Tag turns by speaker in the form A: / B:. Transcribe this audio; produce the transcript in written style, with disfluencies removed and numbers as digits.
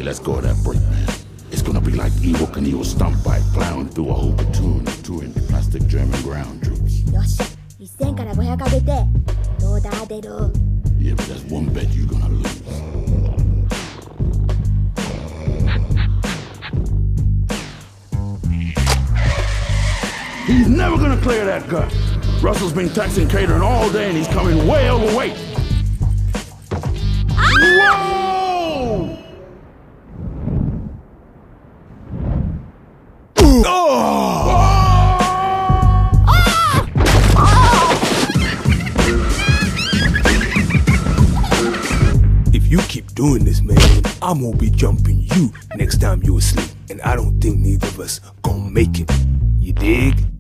A: let's go to that break, man. It's gonna be like Evel Knievel stomped by a clown through a whole platoon of touring plastic German ground troops.
B: よっしゃ、1000から500上げて。どうだ、出る？
A: Yeah, but that's one bet you're gonna lose. He's never gonna clear that gut. Russell's been taxing catering all day and he's coming way overweight. Whoa!
C: If you keep doing this, man, I'm gonna be jumping you next time you're asleep. And I don't think neither of us gonna make it. You dig?